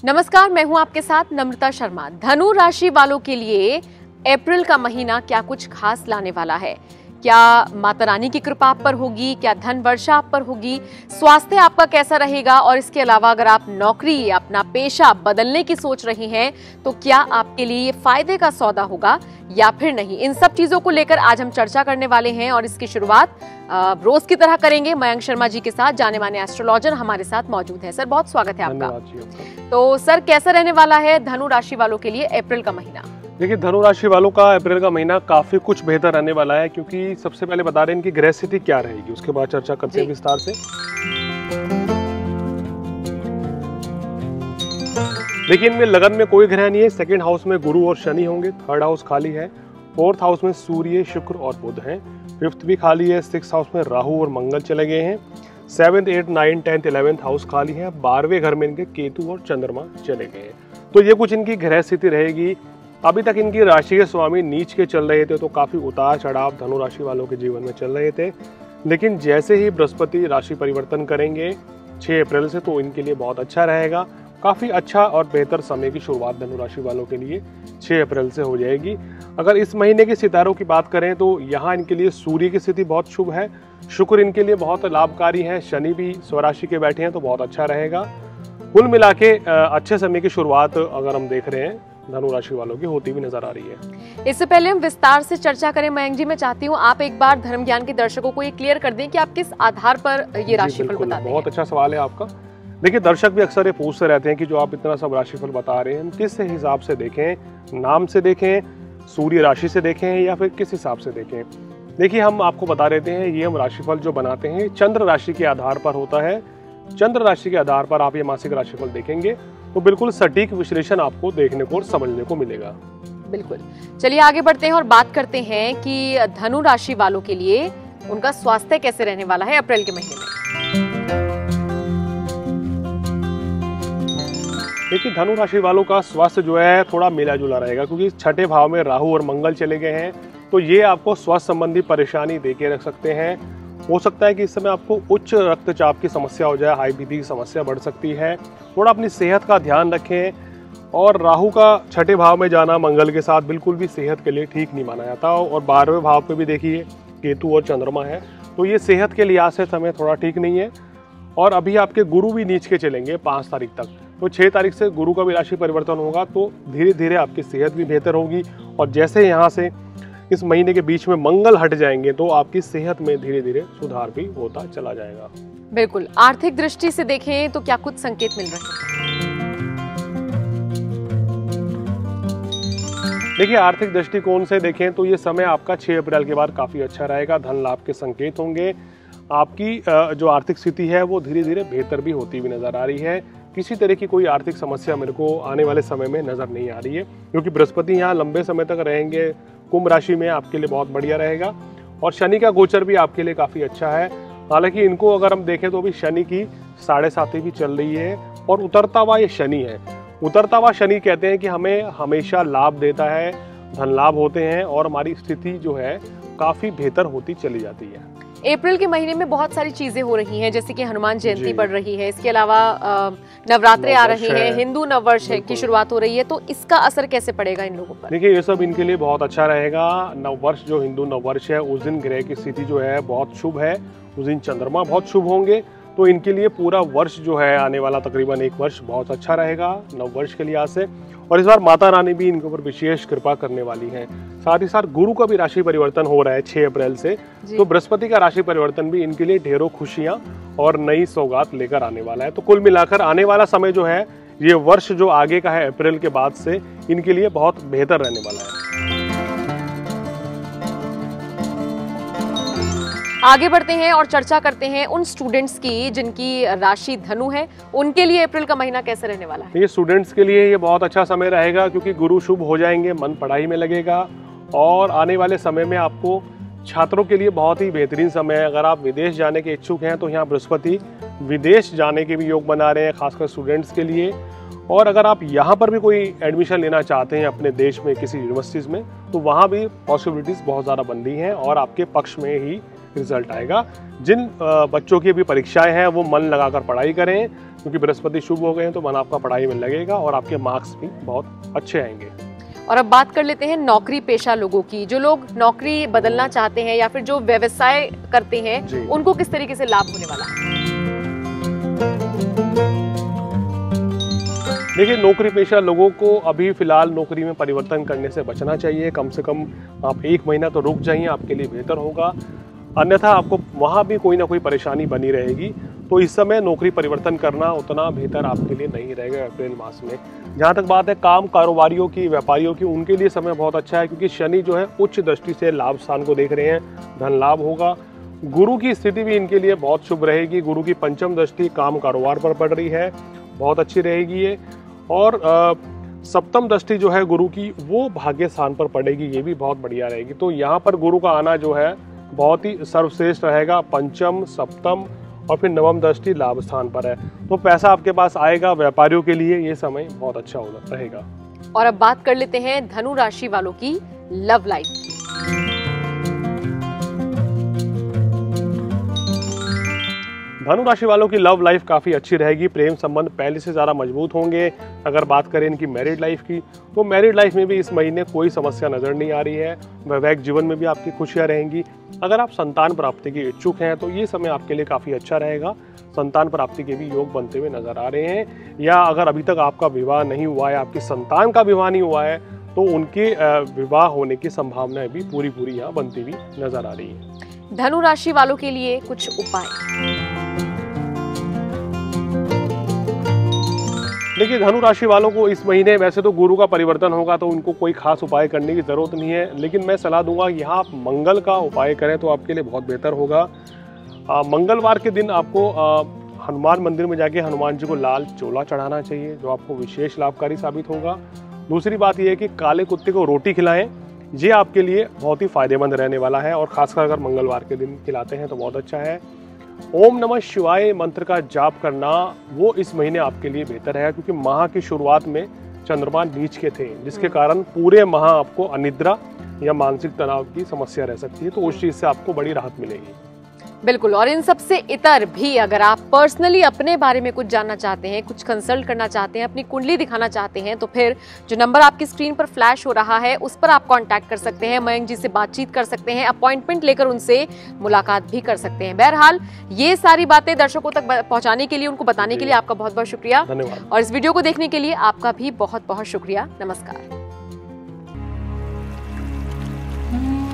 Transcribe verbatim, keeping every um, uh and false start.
नमस्कार, मैं हूं आपके साथ नम्रता शर्मा। धनु राशि वालों के लिए अप्रैल का महीना क्या कुछ खास लाने वाला है? क्या माता रानी की कृपा आप पर होगी? क्या धन वर्षा आप पर होगी? स्वास्थ्य आपका कैसा रहेगा? और इसके अलावा अगर आप नौकरी, अपना पेशा बदलने की सोच रही हैं तो क्या आपके लिए ये फायदे का सौदा होगा या फिर नहीं? इन सब चीजों को लेकर आज हम चर्चा करने वाले हैं और इसकी शुरुआत रोज की तरह करेंगे मयंक शर्मा जी के साथ। जाने माने एस्ट्रोलॉजर हमारे साथ मौजूद है। सर, बहुत स्वागत है आपका। तो सर, कैसा रहने वाला है धनु राशि वालों के लिए अप्रैल का महीना? देखिए, धनु राशि वालों का अप्रैल का महीना काफी कुछ बेहतर रहने वाला है, क्योंकि सबसे पहले बता रहे हैं इनकी ग्रह स्थिति क्या रहेगी, उसके बाद चर्चा करते हैं विस्तार से। देखिए, इनमें लगन में कोई ग्रह नहीं है। सेकंड हाउस में गुरु और शनि होंगे, थर्ड हाउस खाली है, फोर्थ हाउस में सूर्य, शुक्र और बुध हैं, फिफ्थ भी खाली है, सिक्स हाउस में राहु और मंगल चले गए हैं, seventh, eight, nine, tenth, eleventh house खाली है, बारहवें घर में इनके केतु और चंद्रमा चले गए हैं। तो ये कुछ इनकी ग्रह स्थिति रहेगी। अभी तक इनकी राशि के स्वामी नीच के चल रहे थे, तो काफी उतार चढ़ाव धनु राशि वालों के जीवन में चल रहे थे। लेकिन जैसे ही बृहस्पति राशि परिवर्तन करेंगे छह अप्रैल से, तो इनके लिए बहुत अच्छा रहेगा। काफी अच्छा और बेहतर समय की शुरुआत धनु राशि वालों के लिए छह अप्रैल से हो जाएगी। अगर इस महीने के सितारों की बात करें तो यहाँ इनके लिए सूर्य की स्थिति बहुत शुभ है, शुक्र इनके लिए बहुत लाभकारी है, शनि भी स्वराशि के बैठे हैं तो बहुत अच्छा रहेगा। कुल मिला के अच्छे समय की शुरुआत अगर हम देख रहे हैं धनु राशि वालों की होती भी नजर आ रही है। इससे पहले हम विस्तार से चर्चा करें मयंक जी, मैं चाहती हूँ आप एक बार धर्म ज्ञान के दर्शकों को ये क्लियर कर दें कि आप किस आधार पर ये राशिफल बताते हैं। बहुत अच्छा सवाल है आपका। देखिए, दर्शक भी अक्सर ये पूछते रहते हैं कि जो आप इतना सब राशिफल बता रहे हैं किस हिसाब से देखें, नाम से देखें, सूर्य राशि से देखें या फिर किस हिसाब से देखें। देखिए, हम आपको बता देते हैं ये हम राशिफल जो बनाते हैं चंद्र राशि के आधार पर होता है। चंद्र राशि के आधार पर आप ये मासिक राशिफल देखेंगे तो बिल्कुल सटीक विश्लेषण आपको देखने को और समझने को मिलेगा। बिल्कुल। चलिए आगे बढ़ते हैं और बात करते हैं कि धनु राशि वालों के लिए उनका स्वास्थ्य कैसे रहने वाला है अप्रैल के महीने में। देखिए, धनु राशि वालों का स्वास्थ्य जो है थोड़ा मिला जुला रहेगा, क्योंकि छठे भाव में राहु और मंगल चले गए हैं, तो ये आपको स्वास्थ्य संबंधी परेशानी देके रख सकते हैं। हो सकता है कि इस समय आपको उच्च रक्तचाप की समस्या हो जाए, हाई बीपी की समस्या बढ़ सकती है। थोड़ा अपनी सेहत का ध्यान रखें। और राहु का छठे भाव में जाना मंगल के साथ बिल्कुल भी सेहत के लिए ठीक नहीं माना जाता। और बारहवें भाव पे भी देखिए केतु और चंद्रमा है, तो ये सेहत के लिहाज से समय थोड़ा ठीक नहीं है। और अभी आपके गुरु भी नीच के चलेंगे पाँच तारीख तक, तो छः तारीख से गुरु का भी राशि परिवर्तन होगा, तो धीरे धीरे आपकी सेहत भी बेहतर होगी। और जैसे यहाँ से इस महीने के बीच में मंगल हट जाएंगे तो आपकी सेहत में धीरे धीरे सुधार भी होता चला जाएगा। बिल्कुल। आर्थिक दृष्टि से देखें तो क्या कुछ संकेत मिल रहे हैं? देखिए, आर्थिक दृष्टिकोण से देखें तो ये समय आपका छह अप्रैल के बाद काफी अच्छा रहेगा। धन लाभ के संकेत होंगे। आपकी जो आर्थिक स्थिति है वो धीरे धीरे बेहतर भी होती हुई नजर आ रही है। किसी तरह की कोई आर्थिक समस्या मेरे को आने वाले समय में नजर नहीं आ रही है, क्योंकि बृहस्पति यहाँ लंबे समय तक रहेंगे कुंभ राशि में, आपके लिए बहुत बढ़िया रहेगा। और शनि का गोचर भी आपके लिए काफी अच्छा है। हालांकि इनको अगर हम देखें तो अभी शनि की साढ़े साथी भी चल रही है और उतरता हुआ ये शनि है। उतरता हुआ शनि कहते हैं कि हमें हमेशा लाभ देता है, धन लाभ होते हैं और हमारी स्थिति जो है काफी बेहतर होती चली जाती है। अप्रैल के महीने में बहुत सारी चीजें हो रही हैं, जैसे कि हनुमान जयंती पड़ रही है, इसके अलावा नवरात्रे आ रहे हैं, हिंदू नववर्ष की शुरुआत हो रही है, तो इसका असर कैसे पड़ेगा इन लोगों पर? देखिए, ये सब इनके लिए बहुत अच्छा रहेगा। नववर्ष जो हिंदू नववर्ष है उस दिन ग्रह की स्थिति जो है बहुत शुभ है, उस दिन चंद्रमा बहुत शुभ होंगे, तो इनके लिए पूरा वर्ष जो है आने वाला तकरीबन एक वर्ष बहुत अच्छा रहेगा नववर्ष के लिहाज से। और इस बार माता रानी भी इनके ऊपर विशेष कृपा करने वाली हैं। साथ ही साथ गुरु का भी राशि परिवर्तन हो रहा है छह अप्रैल से, तो बृहस्पति का राशि परिवर्तन भी इनके लिए ढेरों खुशियां और नई सौगात लेकर आने वाला है। तो कुल मिलाकर आने वाला समय जो है, ये वर्ष जो आगे का है अप्रैल के बाद से, इनके लिए बहुत बेहतर रहने वाला है। आगे बढ़ते हैं और चर्चा करते हैं उन स्टूडेंट्स की जिनकी राशि धनु है, उनके लिए अप्रैल का महीना कैसे रहने वाला है? ये स्टूडेंट्स के लिए ये बहुत अच्छा समय रहेगा, क्योंकि गुरु शुभ हो जाएंगे, मन पढ़ाई में लगेगा। और आने वाले समय में आपको छात्रों के लिए बहुत ही बेहतरीन समय है। अगर आप विदेश जाने के इच्छुक हैं तो यहाँ बृहस्पति विदेश जाने के भी योग बना रहे हैं, खासकर स्टूडेंट्स के लिए। और अगर आप यहाँ पर भी कोई एडमिशन लेना चाहते हैं अपने देश में किसी यूनिवर्सिटीज में, तो वहाँ भी पॉसिबिलिटीज बहुत ज़्यादा बन रही हैं और आपके पक्ष में ही रिजल्ट आएगा। जिन बच्चों की भी परीक्षाएं हैं वो मन लगाकर पढ़ाई करें, क्योंकि बृहस्पति शुभ हो गए हैं तो मन आपका पढ़ाई में लगेगा और आपके मार्क्स भी बहुत अच्छे आएंगे। और अब बात कर लेते हैं नौकरी पेशा लोगों की। जो लोग नौकरी बदलना चाहते हैं या फिर जो व्यवसाय करते हैं, उनको किस तरीके से लाभ होने वाला है? देखिए, नौकरी पेशा लोगों को अभी फिलहाल नौकरी में परिवर्तन करने से बचना चाहिए। कम से कम आप एक महीना तो रुक जाइए, आपके लिए बेहतर होगा। अन्यथा आपको वहाँ भी कोई ना कोई परेशानी बनी रहेगी। तो इस समय नौकरी परिवर्तन करना उतना बेहतर आपके लिए नहीं रहेगा अप्रैल मास में। जहाँ तक बात है काम कारोबारियों की, व्यापारियों की, उनके लिए समय बहुत अच्छा है, क्योंकि शनि जो है उच्च दृष्टि से लाभ स्थान को देख रहे हैं, धन लाभ होगा। गुरु की स्थिति भी इनके लिए बहुत शुभ रहेगी। गुरु की पंचम दृष्टि काम कारोबार पर पड़ रही है, बहुत अच्छी रहेगी ये। और आ, सप्तम दृष्टि जो है गुरु की वो भाग्य स्थान पर पड़ेगी, ये भी बहुत बढ़िया रहेगी। तो यहाँ पर गुरु का आना जो है बहुत ही सर्वश्रेष्ठ रहेगा। पंचम, सप्तम और फिर नवम दृष्टि लाभ स्थान पर है, तो पैसा आपके पास आएगा। व्यापारियों के लिए ये समय बहुत अच्छा होगा रहेगा। और अब बात कर लेते हैं धनु राशि वालों की लव लाइफ की। धनु राशि वालों की लव लाइफ काफ़ी अच्छी रहेगी। प्रेम संबंध पहले से ज़्यादा मजबूत होंगे। अगर बात करें इनकी मैरिड लाइफ की, तो मैरिड लाइफ में भी इस महीने कोई समस्या नज़र नहीं आ रही है। वैवाहिक जीवन में भी आपकी खुशियाँ रहेंगी। अगर आप संतान प्राप्ति के इच्छुक हैं तो ये समय आपके लिए काफ़ी अच्छा रहेगा। संतान प्राप्ति के भी योग बनते हुए नजर आ रहे हैं। या अगर अभी तक आपका विवाह नहीं हुआ है, आपकी संतान का विवाह नहीं हुआ है, तो उनके विवाह होने की संभावनाएं भी पूरी पूरी यहाँ बनती हुई नजर आ रही है। धनु राशि वालों के लिए कुछ उपाय। देखिए, धनु राशि वालों को इस महीने वैसे तो गुरु का परिवर्तन होगा, तो उनको कोई खास उपाय करने की जरूरत नहीं है, लेकिन मैं सलाह दूंगा यहाँ आप मंगल का उपाय करें तो आपके लिए बहुत बेहतर होगा। आ, मंगलवार के दिन आपको आ, हनुमान मंदिर में जाके हनुमान जी को लाल चोला चढ़ाना चाहिए, जो आपको विशेष लाभकारी साबित होगा। दूसरी बात यह है कि काले कुत्ते को रोटी खिलाएं, ये आपके लिए बहुत ही फायदेमंद रहने वाला है। और खासकर अगर मंगलवार के दिन खिलाते हैं तो बहुत अच्छा है। ओम नमः शिवाय मंत्र का जाप करना वो इस महीने आपके लिए बेहतर है, क्योंकि माह की शुरुआत में चंद्रमा नीच के थे, जिसके कारण पूरे माह आपको अनिद्रा या मानसिक तनाव की समस्या रह सकती है। तो उस चीज से आपको बड़ी राहत मिलेगी। बिल्कुल। और इन सबसे इतर भी अगर आप पर्सनली अपने बारे में कुछ जानना चाहते हैं, कुछ कंसल्ट करना चाहते हैं, अपनी कुंडली दिखाना चाहते हैं, तो फिर जो नंबर आपकी स्क्रीन पर फ्लैश हो रहा है उस पर आप कांटेक्ट कर सकते हैं। मयंक जी से बातचीत कर सकते हैं, अपॉइंटमेंट लेकर उनसे मुलाकात भी कर सकते हैं। बहरहाल ये सारी बातें दर्शकों तक पहुंचाने के लिए, उनको बताने के लिए आपका बहुत बहुत शुक्रिया। धन्यवाद। और इस वीडियो को देखने के लिए आपका भी बहुत बहुत शुक्रिया। नमस्कार।